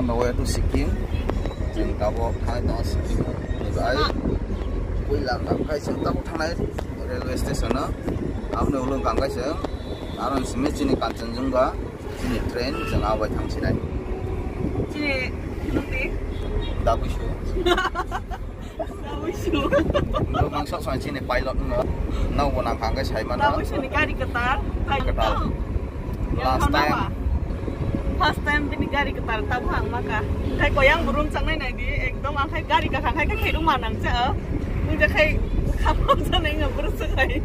on the way to Sikkim. Chúng ta bộ thang nó Sikkim. Vậy quy làm cái chúng ta bộ thang này railway station đó. Áo nêu lưng càng cái sướng. Áo nêu xem trên cái Kanchenjunga, trên train chúng ta về thang này. Trên lúc đi. Đã bị xuống. Đã bị xuống. Lúc mang shot sang trên pilot nữa. Nâu vào nằm hàng cái sải mà nó. Đã bị xuống cái đi Qatar. Qatar. Last time ini gari Qatar tahu hang maka. Kai koyang burung sangai nai di ekdom ang kai gari ka hang kai ka khedung manang cha. Nung ja kai khapom sa nai ngam bursu kai.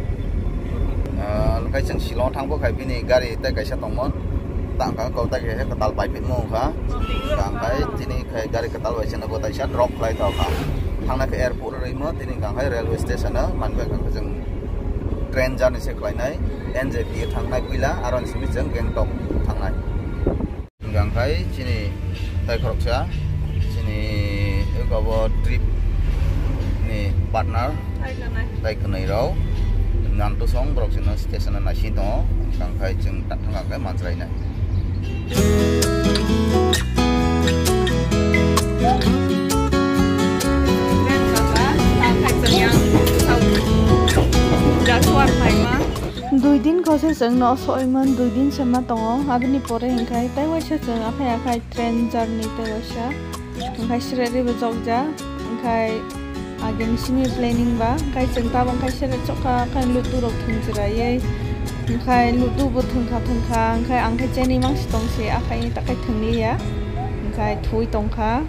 Cái chân xì lon thang bốc cái này gari tay cái xe tông món tặng cả câu tay cái tal bài phết mông khá càng cái ini cái gari cái tal bài chân nó tay xe drop lại tao khá thang này cái airport rồi mất ini càng cái railway station đó mình phải càng cái chân train ra này sẽ lại này NJP thang này pula aron sini chân Gangtok thang này càng cái ini tay khóc xa ini có trip ini partner tay cái này đâu nanti song beroksin stasiun nasi to, kangkai jeng tak kangkai manjrai nai. Dui din kau sejeng no soiman dui din sama tongo, abis pore hingkai, tapi wajah jeng akai train journey te wajah, hingkai sereri bejogja, hingkai agen sini planning ba kai jengta bang kai sere choka kai lutu rok thungjirai kai lutu bo thungkha kai angkai cheni mang sitong se akai ni takai thungli ya kai thui tongkha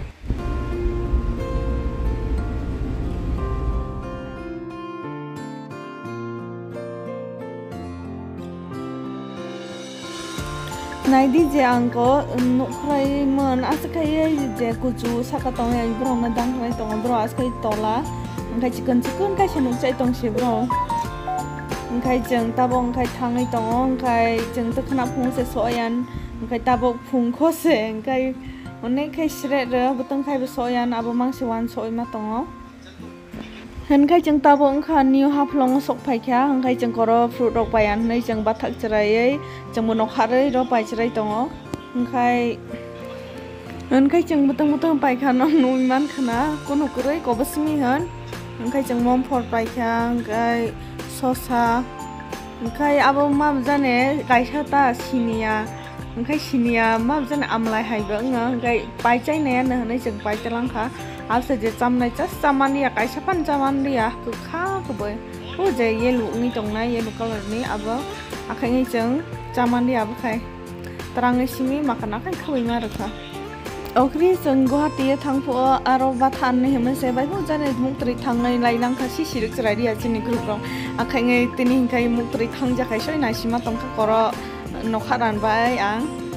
nai di je angko nukrai mon askai je kuju sakatong ya bro na dang rai tong bro askai tola angkai chicken kai sanuk chai tong se bro angkai jeng tabong kai thangai tong angkai jeng takhna phung se soyan angkai tabok phung kho se angkai onek kai sre re butang kai soyan abo mang se wan soi ma tong hangkai jeng tabong kha new haplong sok phai kha hangkai jeng koro fruit rok bayan nei jeng bathak chrai jeng monok harai ro pai chrai tongo hangkai jeng butang pai kha no nui man khana kono kurai ko basmi han hangkai jeng mom for pai kha hangkai sosa hangkai abo ma jane kaisa ta sinia hangkai sinia ma jane amlai hai ba hangkai pai chai ne na nei jeng pai talang kha आपसे जे चमने चस चमानिया कैसा पन चमानिया कुखा कुबे वो जे ये लुंगी तोंगना ये कलर नि अब आखाइ जों चमानिया अब खाय तरंगै सिमी माखाना खाय खबैमा रखा ओख्रि जों गुवाहाटी थांफो आरो बाथान ने हेमसे बायखौ जाने मुक्तरि थांनाय लाइलां खासि सिरिक जराइया जोंनि ग्रुपआव आखाइ तिनि हिंखाय मुक्तरि थांजाखाय सयना सिमा तंखा कर नखा रानबाय आं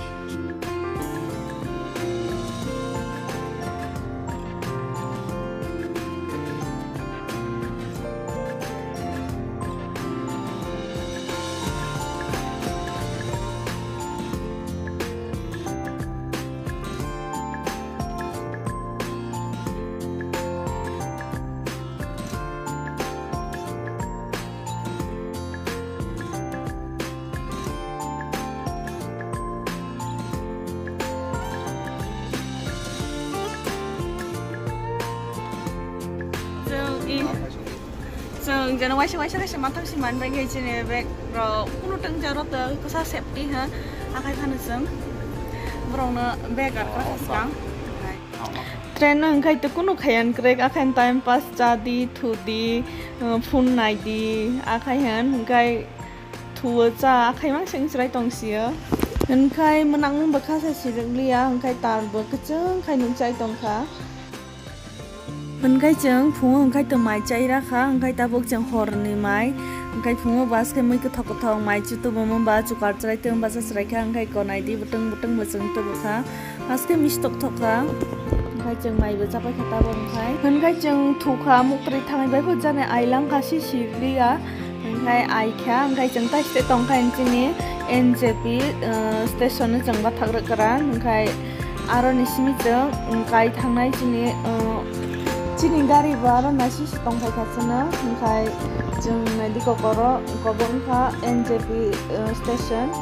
जों जन वाइसे खायसे माथांसि मान बाय गेजेने बेग रो कुनु तंजा रो त कोसा सेफ्टी हा आखाय फानो जों ब्रावनो बेग आर खासां ट्रेन ओंखाय त कुनु खायान क्रेक आखाय टाइम पास जादि थुदि फुन नायदि आखाय हान ओंखाय थुवा जा आखाय मा सेंसराय तंसियो ओंखाय मोनां बखासे सिरगलिया ओंखाय तारबो कचों खाय नुचाय तंखा ओंखाय जों फुङाव ओंखाय त माइ चाइ राखा ओंखाय ताबक जों हरनि माइ ओंखाय फुङाव बासके मै कथक कथक माइ चुतु बमबा चुकार चराय तों बासा सरायखा ओंखाय गनायदि बुटुं बोजों तबखा बासके मिस्टक थका ओंखाय जों माइबो जाबाय खाताबो ओंखाय जों थुखा मुक्तरि थांनाय बायबो जाने आइलां खासि सिरिया ओंखाय आइखा ओंखाय जों ताइस्ते तंखाय जोंनि NJP स्टेशन जों बा थाग्रकरा ओंखाय आरो निसिमि जों ओंखाय थांनाय जोंनि Cini dari baru nasi setong pai kasana, hingkai jeng nadi kokoro kobong ka NJP station,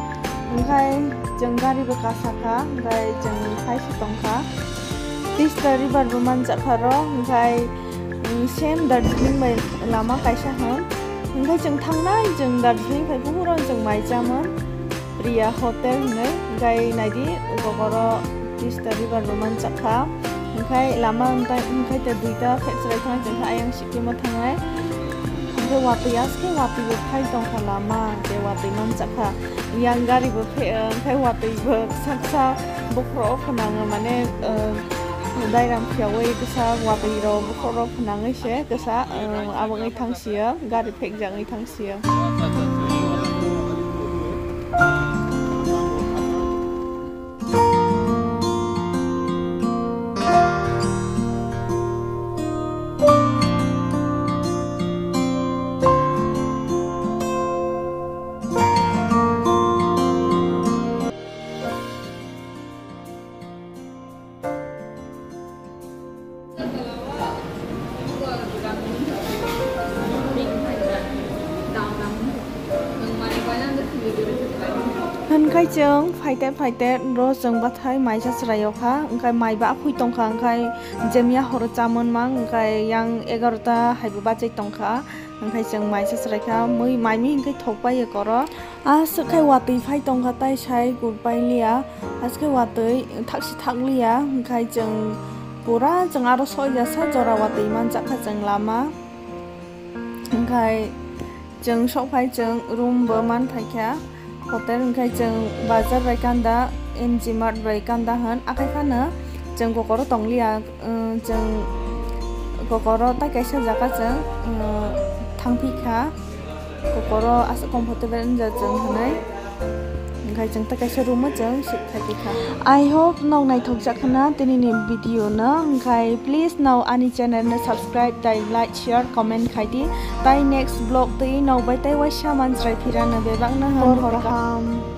Engkai jeng gari bekasaka, engkai jeng kai sitongka. Tista river bermanjak karo, engkai same Darjeeling bai lama kaisa hon. Engkai jeng tangnai jeng Darjeeling bai buhuron jeng maijaman. Priya hotel ne, engkai naidi gogoro Tista river bermanjak ka. Engkai lama engkai te duita fetserai thang jeng ayang sikima thangai. Engkai wapi aske wapi bepai tongka lama, je wapi manjak ka. Yang gari bepe engkai wapi be saksa bukro penang mane dairam piawai kesa wapi ro bukro penang se kesa abang itang sia gari pek jang itang sia. Engkai jeng faite ro jeng bathai mai jasrayo kha engkai mai ba phui tongkha engkai jemia hor chamon mang engkai yang 11ta haibu bachai tongkha engkai jeng mai jasrai kha mui mai mi engkai thokpai koro askai watui phai tongkha tai sai gurpai lia askai watui thaksi thaklia engkai jeng pura jeng aro soya sa jora watui manjak kha jeng lama engkai jeng sokpai jeng room bo man phaikha hotel engkai jeng bazar bai kanda MG Mart bai kanda han akai khana jeng kokoro tonglia jeng kokoro ta kaisa jaga jeng thangpikha kokoro asa comfortable ja jeng hanai engkai jeng ta kaisa room jeng sikthakikha. I hope nong nai thokjak khana tini ni video na engkai please now ani channel na subscribe dai like share comment khaidi tai next vlog tei nong bai tai wa saman jrai phirana bebak na hor hor kam.